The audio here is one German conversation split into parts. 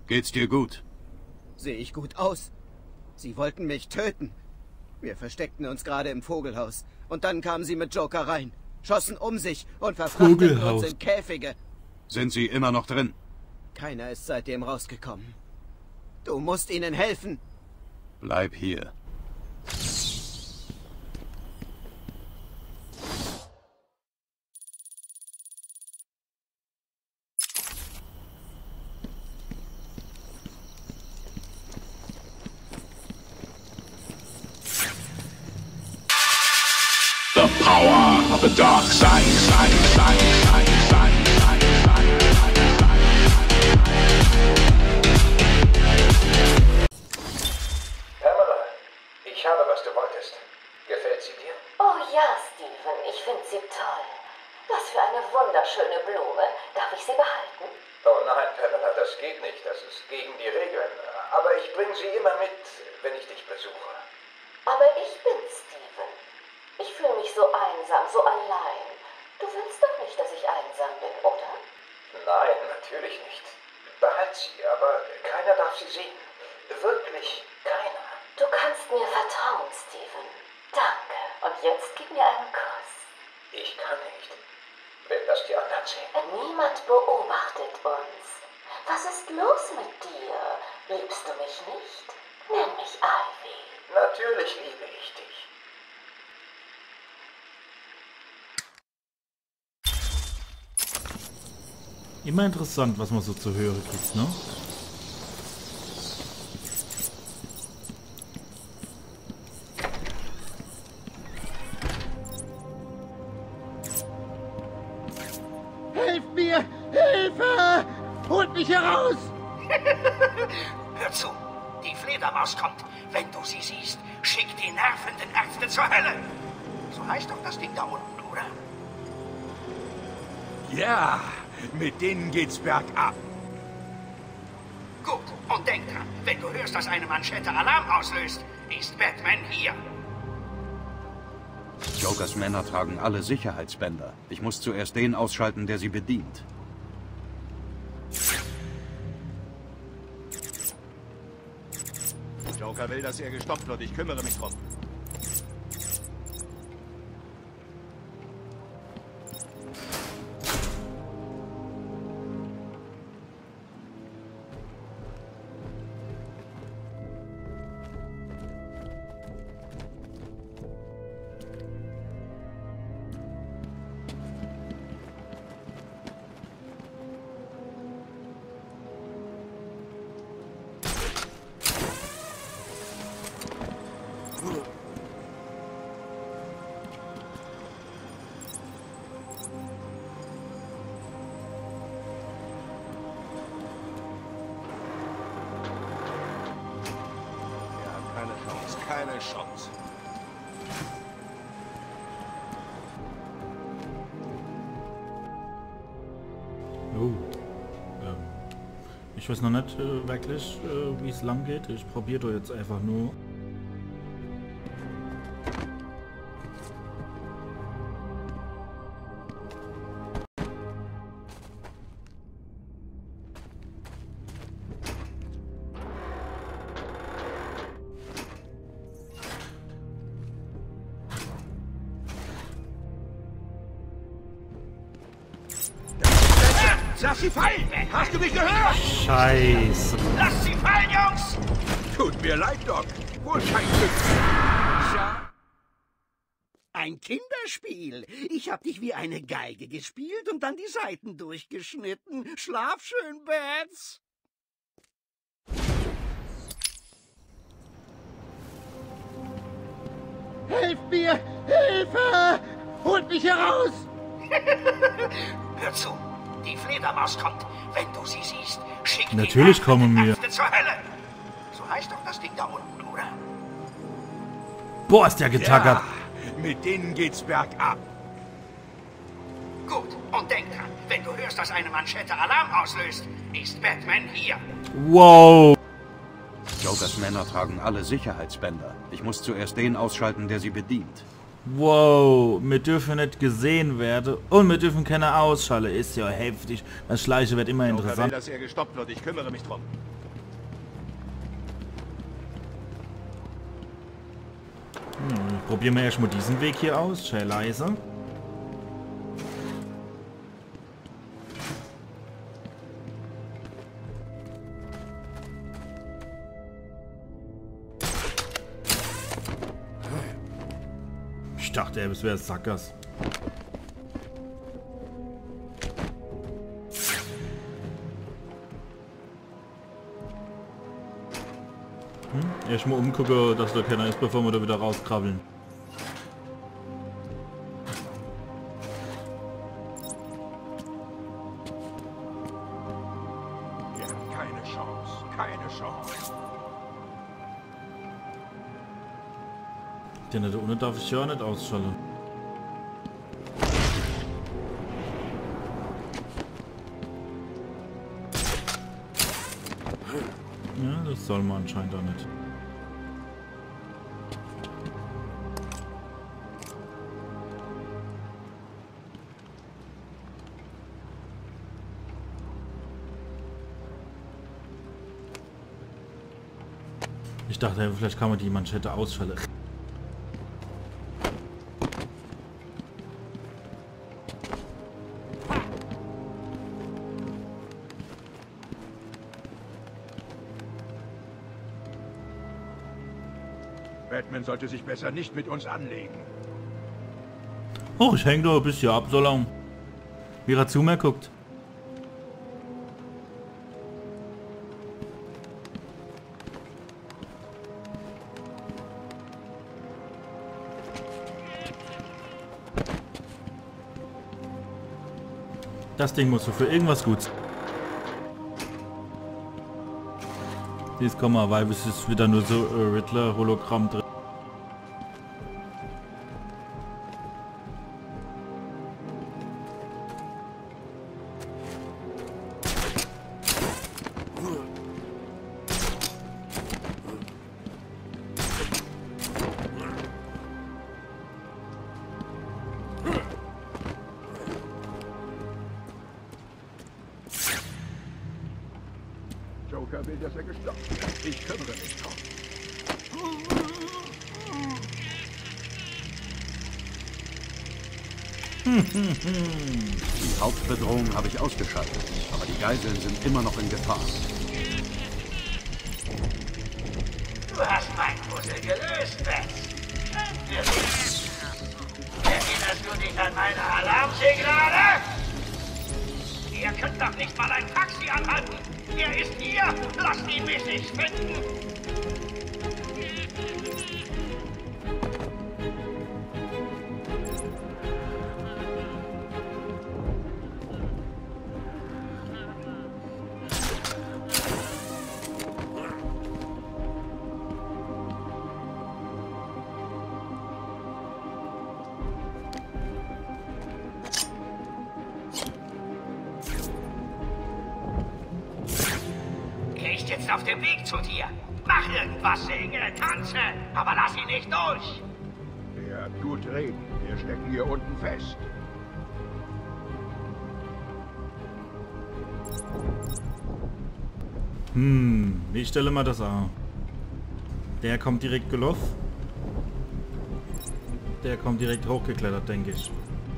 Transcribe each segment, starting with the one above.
Geht's dir gut? Sehe ich gut aus? Sie wollten mich töten. Wir versteckten uns gerade im Vogelhaus. Und dann kamen sie mit Joker rein, schossen um sich und verfrachteten uns in Käfige. Sind sie immer noch drin? Keiner ist seitdem rausgekommen. Du musst ihnen helfen. Bleib hier. The power of the dark side. Pamela, ich habe, was du wolltest. Gefällt sie dir? Oh ja, Steven, ich finde sie toll. Was für eine wunderschöne Blume. Darf ich sie behalten? Oh nein, Pamela, das geht nicht. Das ist gegen die Regeln. Aber ich bringe sie immer mit, wenn ich dich besuche. Aber ich bin Steven. Ich fühle mich so einsam, so allein. Du willst doch nicht, dass ich einsam bin, oder? Nein, natürlich nicht. Behalt sie, aber keiner darf sie sehen. Wirklich keiner. Du kannst mir vertrauen, Steven. Danke. Und jetzt gib mir einen Kuss. Ich kann nicht. Wenn das die anderen sehen. Niemand beobachtet uns. Was ist los mit dir? Liebst du mich nicht? Nenn mich Ivy. Natürlich liebe ich dich. Immer interessant, was man so zu hören kriegt, ne? Helft mir! Hilfe! Holt mich heraus! Hör zu, die Fledermaus kommt. Wenn du sie siehst, schick die nervenden Ärzte zur Hölle. So heißt doch das Ding da unten, oder? Ja, mit denen geht's bergab. Gut, und denk dran, wenn du hörst, dass eine Manschette Alarm auslöst, ist Batman hier. Jokers Männer tragen alle Sicherheitsbänder. Ich muss zuerst den ausschalten, der sie bedient. Joker will, dass er gestoppt wird. Ich kümmere mich drum. Keine Chance. Oh. Ich weiß noch nicht wirklich, wie es lang geht. Ich probiere doch jetzt einfach nur. Lass sie fallen! Hast du mich gehört? Scheiße. Lasst sie fallen, Jungs! Tut mir leid, Doc. Wohl kein Glück. Tja. Ein Kinderspiel. Ich hab dich wie eine Geige gespielt und dann die Saiten durchgeschnitten. Schlaf schön, Bats. Helft mir! Hilfe! Holt mich heraus! Hör zu, die Fledermaus kommt. Wenn du sie siehst, schick Natürlich die kommen wir. Ärzte zur Hölle. So heißt doch das Ding da unten, oder? Boah, ist der getackert. Ja, mit denen geht's bergab. Gut, und denk dran, wenn du hörst, dass eine Manschette Alarm auslöst, ist Batman hier. Wow. Jokers Männer tragen alle Sicherheitsbänder. Ich muss zuerst den ausschalten, der sie bedient. Wow, wir dürfen nicht gesehen werden und wir dürfen keine ausschalten. Ist ja heftig. Das Schleichen wird immer Joker will, interessant. dass er gestoppt wird. Ich kümmere mich drum. Probieren wir erstmal diesen Weg hier aus. Schön leise. Ich dachte, es wäre Sackers. Erstmal umgucken, dass da keiner ist, bevor wir da wieder rauskrabbeln. Ja, keine Chance. Keine Chance. Den da unten darf ich ja nicht ausschalten. Ja, das soll man anscheinend auch nicht. Ich dachte, vielleicht kann man die Manschette ausschalten. Batman sollte sich besser nicht mit uns anlegen. Oh, ich häng doch ein bisschen ab, so lang. Wie er zu mir guckt. Das Ding muss so für irgendwas gut sein. Jetzt komm mal, weil es ist wieder nur so Riddler-Hologramm drin. Joker will, dass er gestoppt wird. Ich kümmere mich drum. Die Hauptbedrohung habe ich ausgeschaltet, aber die Geiseln sind immer noch in Gefahr. Du hast mein Puzzle gelöst, Bess. Erinnerst du dich an meine Alarmsignale? Ihr könnt doch nicht mal ein Taxi anhalten. Er ist hier. Lasst ihn mich nicht finden. Jetzt auf dem Weg zu dir. Mach irgendwas, singe, tanze, aber lass ihn nicht durch. Er tut reden. Wir stecken hier unten fest. Wie stelle man das an? Der kommt direkt gelaufen. Der kommt direkt hochgeklettert, denke ich.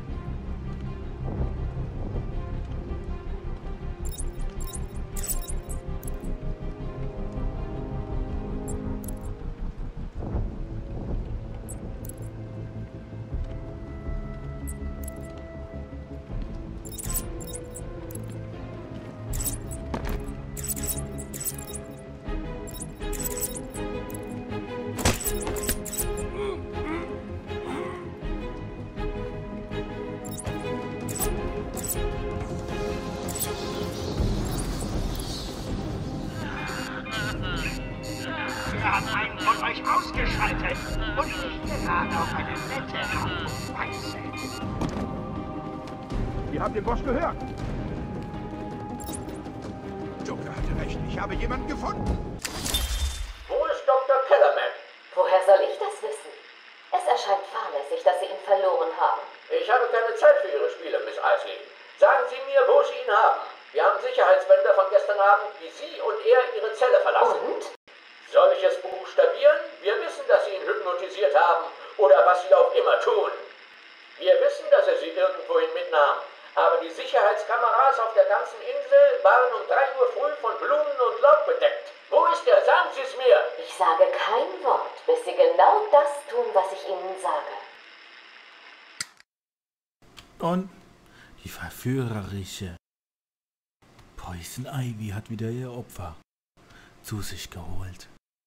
Wir haben einen von euch ausgeschaltet und nicht gerade auf eine nette Art und Weise. Ihr habt den Boss gehört. Joker hatte recht. Ich habe jemanden gefunden. Wo ist Dr. Kellerman? Woher soll ich das wissen? Es erscheint fahrlässig, dass Sie ihn verloren haben. Ich habe keine Zeit für Ihre Spiele, Miss Isley. Sagen Sie mir, wo Sie ihn haben. Wir haben Sicherheitsbänder von gestern Abend, wie Sie und er Ihre Zelle verlassen. Und? Soll ich es buchstabieren? Wir wissen, dass Sie ihn hypnotisiert haben Oder was sie auch immer tun. Wir wissen, dass er sie irgendwohin mitnahm. Aber die Sicherheitskameras auf der ganzen Insel waren um 3 Uhr früh von Blumen und Laub bedeckt. Wo ist er? Sagen Sie es mir! Ich sage kein Wort, bis Sie genau das tun, was ich Ihnen sage. Und die verführerische Poison Ivy hat wieder ihr Opfer zu sich geholt.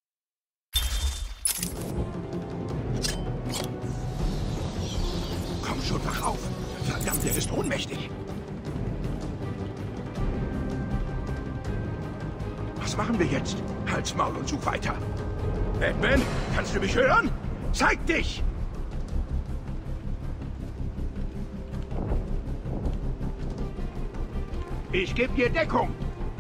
Komm schon, wach auf! Verdammt, er ist ohnmächtig! Was machen wir jetzt? Halt's Maul und such weiter! Batman, kannst du mich hören? Zeig dich! Ich gebe dir Deckung!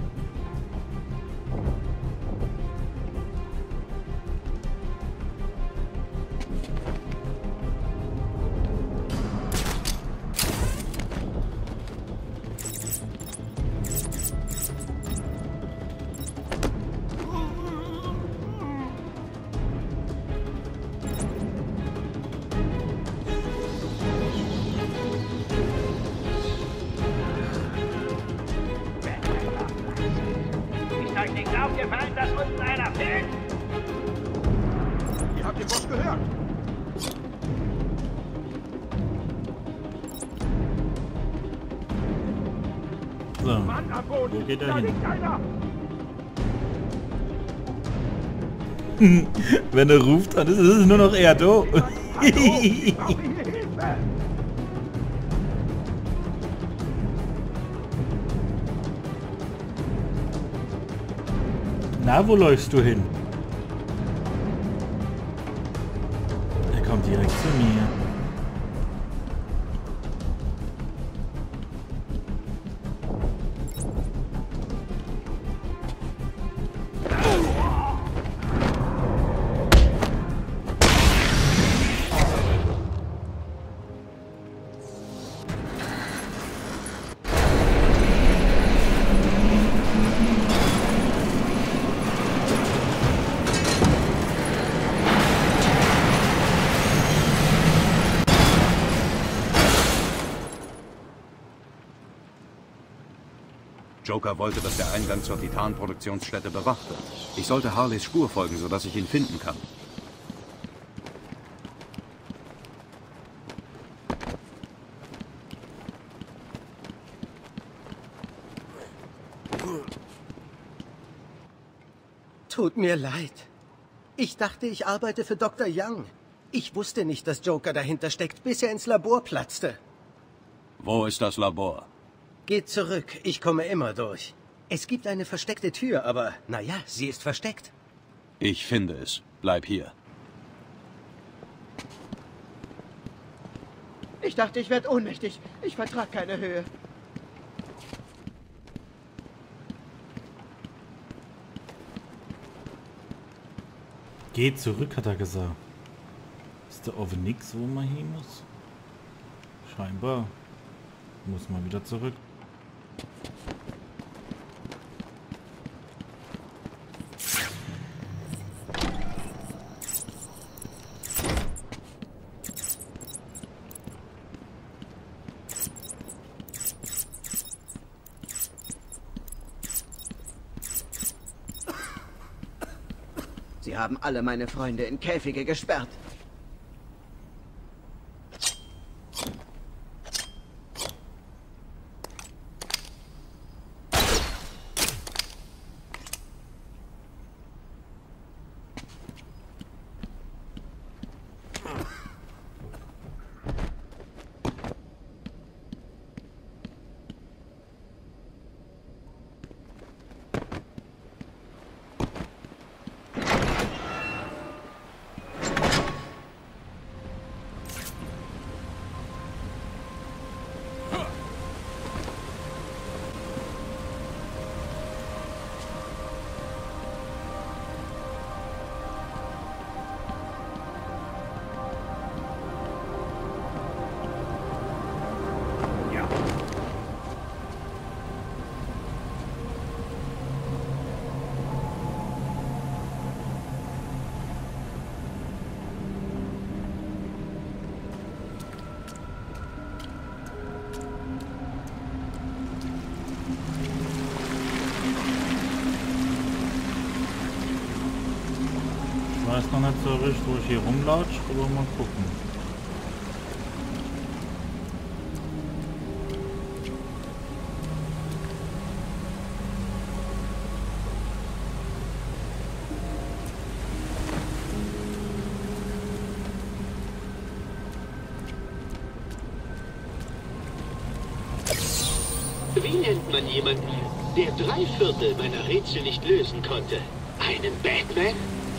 Ist euch nicht aufgefallen, dass unten einer fehlt? Ihr habt den Boss gehört! So, Mann am Boden! wo geht er Da hin? liegt einer! Wenn er ruft, dann ist es nur noch er, du. Hallo! Ich brauche hier Hilfe! Na, wo läufst du hin? Er kommt direkt zu mir. Joker wollte, dass der Eingang zur Titan-Produktionsstätte bewacht wird. Ich sollte Harleys Spur folgen, sodass ich ihn finden kann. Tut mir leid. Ich dachte, ich arbeite für Dr. Young. Ich wusste nicht, dass Joker dahinter steckt, bis er ins Labor platzte. Wo ist das Labor? Geht zurück, ich komme immer durch. Es gibt eine versteckte Tür, aber naja, sie ist versteckt. Ich finde es. Bleib hier. Ich dachte, ich werde ohnmächtig. Ich vertrag keine Höhe. Geh zurück, hat er gesagt. Ist da offen nix, wo man hin muss? Scheinbar. Muss man wieder zurück. Sie haben alle meine Freunde in Käfige gesperrt. weiß noch nicht so richtig, wo ich hier rumlatsche, aber mal gucken. Wie nennt man jemanden, der 3/4 meiner Rätsel nicht lösen konnte? Einen Batman?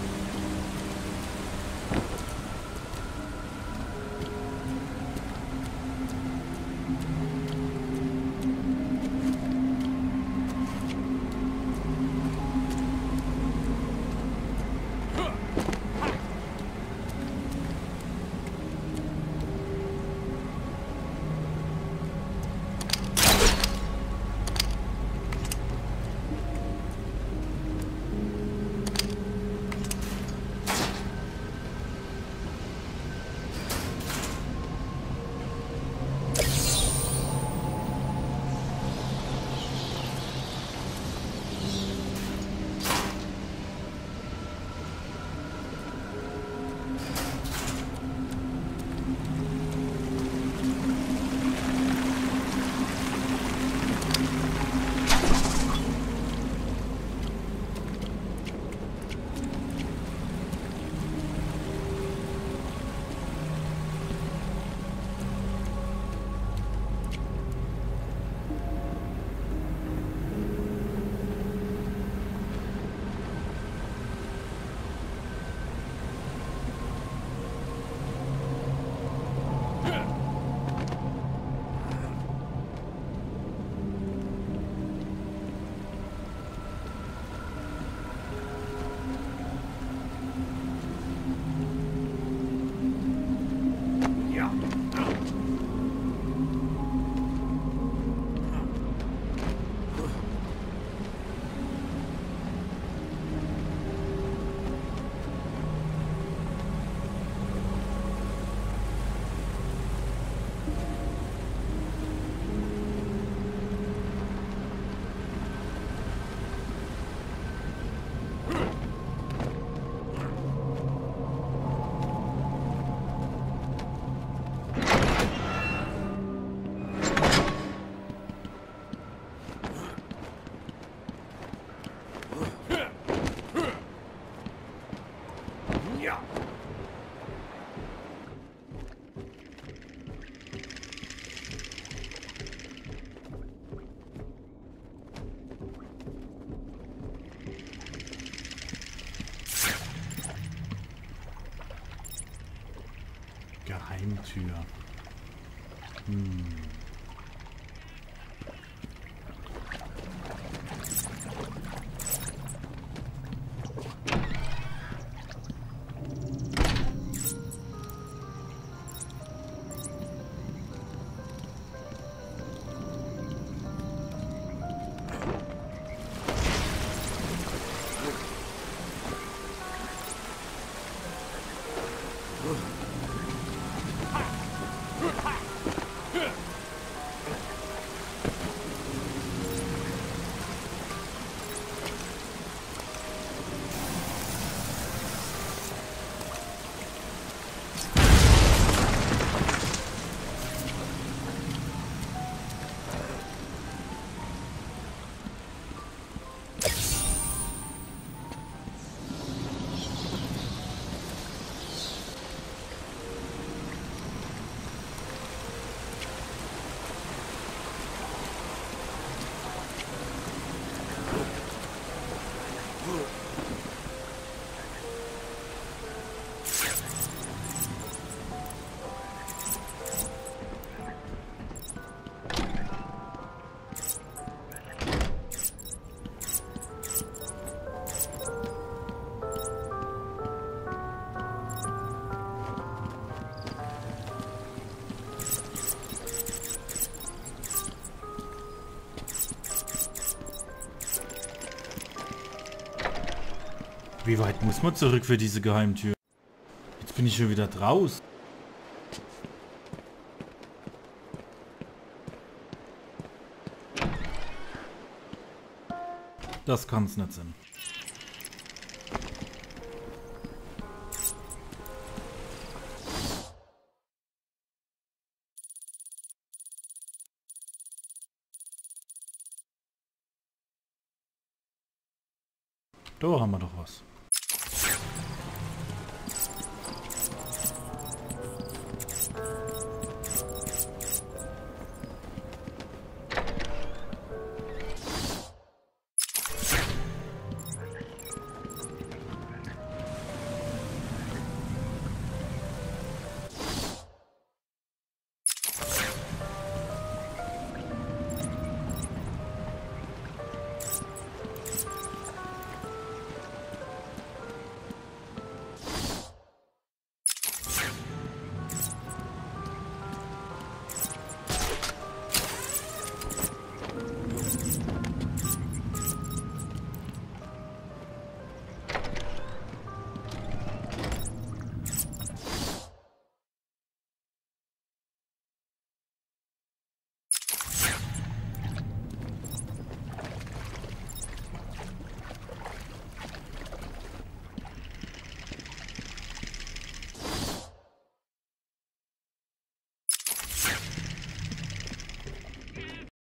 Geheimtür. Wie weit muss man zurück für diese Geheimtür? Jetzt bin ich schon wieder draus. Das kann's nicht sein. Da haben wir doch was.